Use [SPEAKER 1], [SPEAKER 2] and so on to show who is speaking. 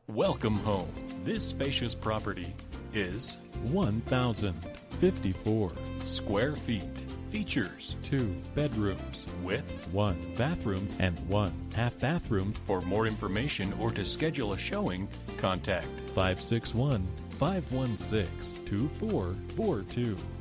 [SPEAKER 1] Welcome home. This spacious property is
[SPEAKER 2] 1,054
[SPEAKER 1] square feet. Features
[SPEAKER 2] 2 bedrooms
[SPEAKER 1] with
[SPEAKER 2] 1 bathroom and 1 half bathroom.
[SPEAKER 1] For more information or to schedule a showing, contact
[SPEAKER 2] 561-516-2442.